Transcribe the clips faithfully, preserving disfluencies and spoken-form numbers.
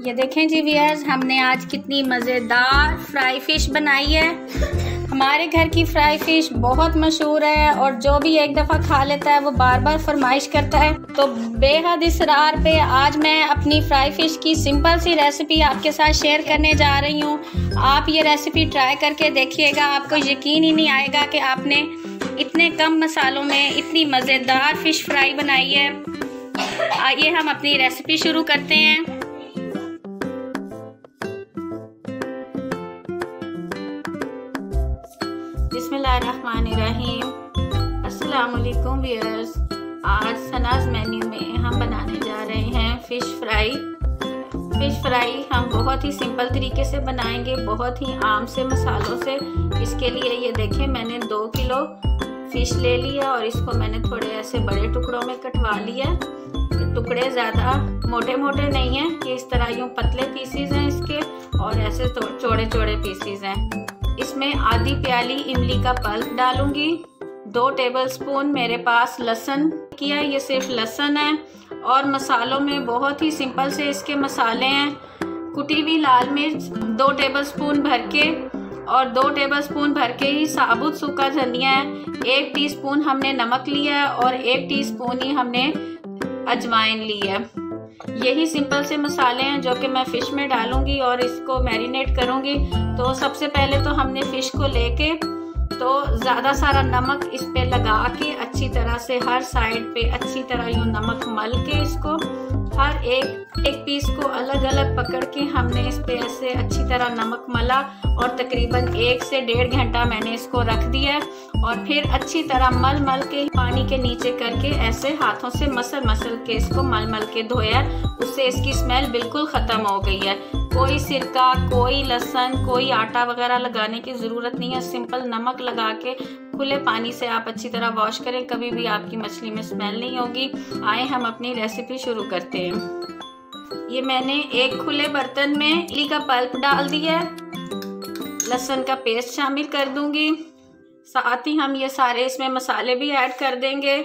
ये देखें जी व्यूअर्स, हमने आज कितनी मज़ेदार फ्राई फ़िश बनाई है। हमारे घर की फ्राई फ़िश बहुत मशहूर है और जो भी एक दफ़ा खा लेता है वो बार बार फरमाइश करता है। तो बेहद इसरार पे आज मैं अपनी फ्राई फ़िश की सिंपल सी रेसिपी आपके साथ शेयर करने जा रही हूँ। आप ये रेसिपी ट्राई करके देखिएगा, आपको यकीन ही नहीं आएगा कि आपने इतने कम मसालों में इतनी मज़ेदार फ़िश फ्राई बनाई है। आइए हम अपनी रेसिपी शुरू करते हैं। बिस्मिल्लाहिर्रहमानिर्रहीम। अस्सलाम वालेकुम व्यूअर्स, आज सनाज़ मेन्यू में हम बनाने जा रहे हैं फ़िश फ्राई। फ़िश फ्राई हम बहुत ही सिंपल तरीके से बनाएंगे, बहुत ही आम से मसालों से। इसके लिए ये देखें, मैंने दो किलो फ़िश ले लिया और इसको मैंने थोड़े ऐसे बड़े टुकड़ों में कटवा लिया। टुकड़े ज़्यादा मोटे मोटे नहीं हैं, कि इस तरह यूँ पतले पीसीज हैं इसके, और ऐसे चौड़े चौड़े पीसीज हैं। इसमें आधी प्याली इमली का पल्प डालूंगी। दो टेबलस्पून मेरे पास लहसुन किया, ये सिर्फ लहसुन है। और मसालों में बहुत ही सिंपल से इसके मसाले हैं। कुटी हुई लाल मिर्च दो टेबलस्पून भर के, और दो टेबलस्पून भर के ही साबुत सूखा धनिया है। एक टीस्पून हमने नमक लिया है और एक टीस्पून ही हमने अजवाइन ली है। यही सिंपल से मसाले हैं जो कि मैं फ़िश में डालूंगी और इसको मैरिनेट करूंगी। तो सबसे पहले तो हमने फ़िश को लेके तो ज़्यादा सारा नमक इस पे लगा के अच्छी तरह से हर साइड पे अच्छी तरह यूँ नमक मल के इसको हर एक एक पीस को अलग अलग पकड़ के हमने इस पे ऐसे अच्छी तरह नमक मला, और तकरीबन एक से डेढ़ घंटा मैंने इसको रख दिया। और फिर अच्छी तरह मल मल के पानी के नीचे करके ऐसे हाथों से मसल मसल के इसको मल मल के धोया। उससे इसकी स्मेल बिल्कुल ख़त्म हो गई है। कोई सिरका, कोई लहसुन, कोई आटा वगैरह लगाने की ज़रूरत नहीं है। सिंपल नमक लगा के खुले पानी से आप अच्छी तरह वॉश करें, कभी भी आपकी मछली में स्मेल नहीं होगी। आए हम अपनी रेसिपी शुरू करते हैं। ये मैंने एक खुले बर्तन में इमली का पल्प डाल दिया है, लहसुन का पेस्ट शामिल कर दूंगी, साथ ही हम ये सारे इसमें मसाले भी ऐड कर देंगे।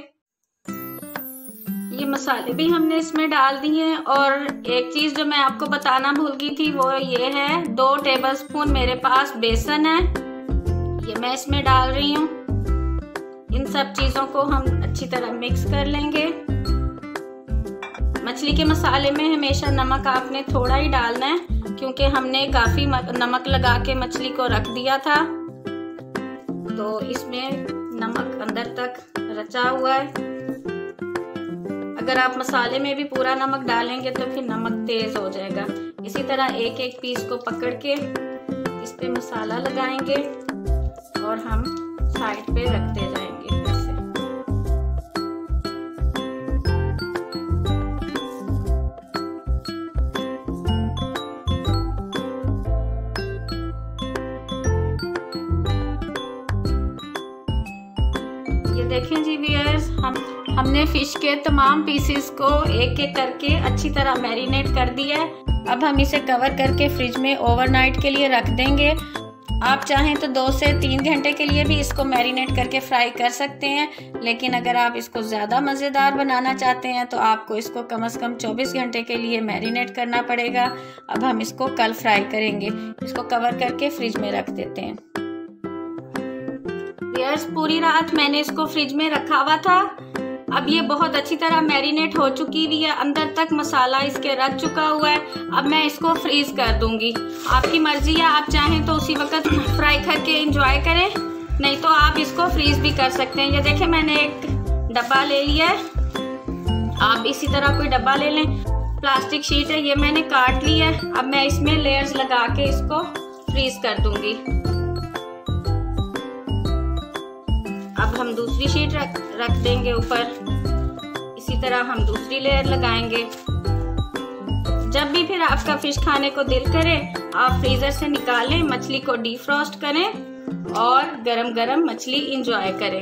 ये मसाले भी हमने इसमें डाल दिए हैं। और एक चीज़ जो मैं आपको बताना भूल गई थी वो ये है, दो टेबलस्पून मेरे पास बेसन है, ये मैं इसमें डाल रही हूँ। इन सब चीज़ों को हम अच्छी तरह मिक्स कर लेंगे। मछली के मसाले में हमेशा नमक आपने थोड़ा ही डालना है, क्योंकि हमने काफ़ी नमक लगा के मछली को रख दिया था, तो इसमें नमक अंदर तक रचा हुआ है। अगर आप मसाले में भी पूरा नमक डालेंगे तो फिर नमक तेज हो जाएगा। इसी तरह एक एक पीस को पकड़ के इस पे मसाला लगाएंगे और हम साइड पे रखते जाएंगे ऐसे। ये देखें जी व्यूअर्स, हम हमने फ़िश के तमाम पीसेस को एक एक करके अच्छी तरह मैरिनेट कर दिया है। अब हम इसे कवर करके फ्रिज में ओवरनाइट के लिए रख देंगे। आप चाहें तो दो से तीन घंटे के लिए भी इसको मैरिनेट करके फ्राई कर सकते हैं, लेकिन अगर आप इसको ज़्यादा मज़ेदार बनाना चाहते हैं तो आपको इसको कम से कम चौबीस घंटे के लिए मैरिनेट करना पड़ेगा। अब हम इसको कल फ्राई करेंगे। इसको कवर करके फ्रिज में रख देते हैं। व्यूअर्स, पूरी रात मैंने इसको फ्रिज में रखा हुआ था। अब ये बहुत अच्छी तरह मैरिनेट हो चुकी हुई है, अंदर तक मसाला इसके रच चुका हुआ है। अब मैं इसको फ्रीज कर दूंगी। आपकी मर्जी है, आप चाहें तो उसी वक्त फ्राई करके एंजॉय करें, नहीं तो आप इसको फ्रीज भी कर सकते हैं। ये देखें, मैंने एक डब्बा ले लिया है, आप इसी तरह कोई डब्बा ले लें। प्लास्टिक शीट है, ये मैंने काट ली है। अब मैं इसमें लेयर्स लगा के इसको फ्रीज कर दूंगी। अब हम दूसरी शीट रख रख देंगे ऊपर। इसी तरह हम दूसरी लेयर लगाएंगे। जब भी फिर आपका फ़िश खाने को दिल करे, आप फ्रीज़र से निकालें, मछली को डीफ्रॉस्ट करें और गरम गरम मछली इंजॉय करें।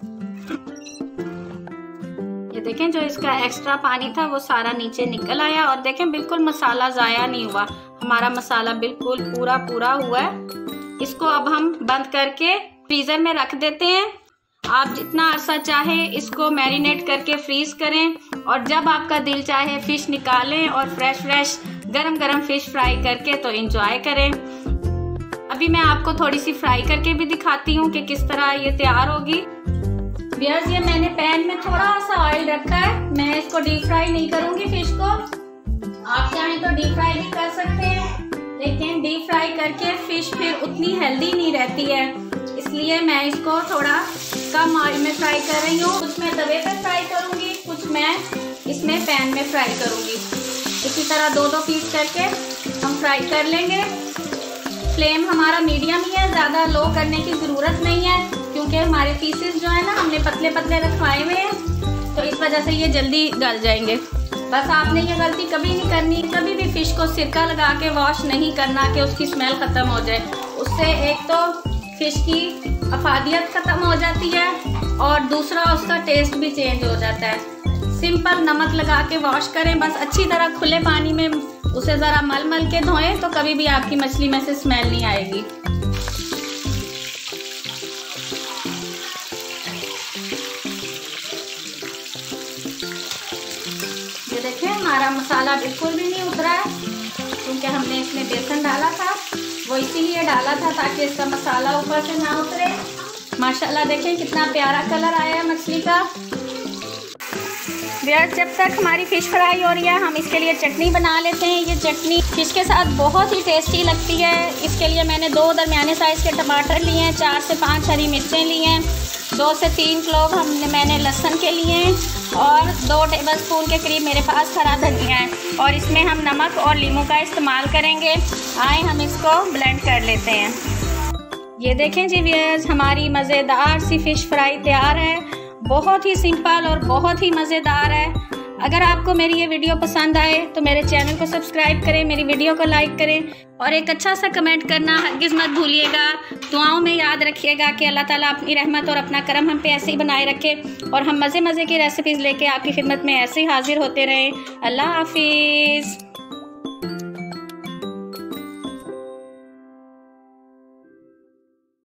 ये देखें, जो इसका एक्स्ट्रा पानी था वो सारा नीचे निकल आया, और देखें बिल्कुल मसाला ज़ाया नहीं हुआ, हमारा मसाला बिल्कुल पूरा पूरा हुआ है। इसको अब हम बंद करके फ्रीज़र में रख देते हैं। आप जितना अरसा चाहे इसको मैरिनेट करके फ्रीज करें और जब आपका दिल चाहे फ़िश निकालें और फ्रेश फ्रेश गरम गरम फ़िश फ्राई करके तो एंजॉय करें। अभी मैं आपको थोड़ी सी फ्राई करके भी दिखाती हूँ कि किस तरह ये तैयार होगी। व्यूअर्स, ये मैंने पैन में थोड़ा सा ऑयल रखा है, मैं इसको डीप फ्राई नहीं करूँगी फ़िश को। आप चाहें तो डीप फ्राई भी कर सकते हैं, लेकिन डीप फ्राई करके फ़िश फिर उतनी हेल्दी नहीं रहती है, इसलिए मैं इसको थोड़ा कम ऑयल में फ्राई कर रही हूँ। कुछ मैं तवे पे फ्राई करूँगी, कुछ मैं इसमें पैन में फ्राई करूँगी। इसी तरह दो दो पीस करके हम फ्राई कर लेंगे। फ्लेम हमारा मीडियम ही है, ज़्यादा लो करने की ज़रूरत नहीं है, क्योंकि हमारे पीसेस जो है ना हमने पतले पतले रखवाए हुए हैं, तो इस वजह से ये जल्दी गल जाएंगे। बस आपने ये गलती कभी नहीं करनी, कभी भी फ़िश को सिरका लगा के वॉश नहीं करना कि उसकी स्मेल ख़त्म हो जाए। उससे एक तो फ़िश की अफादियत ख़त्म हो जाती है और दूसरा उसका टेस्ट भी चेंज हो जाता है। सिंपल नमक लगा के वॉश करें, बस अच्छी तरह खुले पानी में उसे ज़रा मल मल के धोएं, तो कभी भी आपकी मछली में से स्मेल नहीं आएगी। ये देखें, हमारा मसाला बिल्कुल भी नहीं उतरा है, क्योंकि हमने इसमें बेसन डाला था, वो इसीलिए डाला था ताकि इसका मसाला ऊपर से ना उतरे। माशाल्लाह देखें कितना प्यारा कलर आया है मछली का। व्यूअर्स, जब तक हमारी फ़िश फ्राई हो रही है हम इसके लिए चटनी बना लेते हैं। ये चटनी फ़िश के साथ बहुत ही टेस्टी लगती है। इसके लिए मैंने दो दरमियाने साइज़ के टमाटर लिए हैं, चार से पाँच हरी मिर्चें ली हैं, दो से तीन क्लोव हमने मैंने लहसुन के लिए हैं और दो टेबलस्पून के करीब मेरे पास हरा धनिया है, और इसमें हम नमक और लीमू का इस्तेमाल करेंगे। आए हम इसको ब्लेंड कर लेते हैं। ये देखें जी व्यूअर्स, हमारी मज़ेदार सी फ़िश फ्राई तैयार है। बहुत ही सिंपल और बहुत ही मज़ेदार है। अगर आपको मेरी ये वीडियो पसंद आए तो मेरे चैनल को सब्सक्राइब करें, मेरी वीडियो को लाइक करें और एक अच्छा सा कमेंट करना हरगिज़ मत भूलिएगा। दुआओं में याद रखिएगा कि अल्लाह ताला अपनी रहमत और अपना करम हम पे ऐसे ही बनाए रखे और हम मज़े मज़े की रेसिपीज़ लेके आपकी खिदमत में ऐसे ही हाजिर होते रहें। अल्लाह हाफिज़।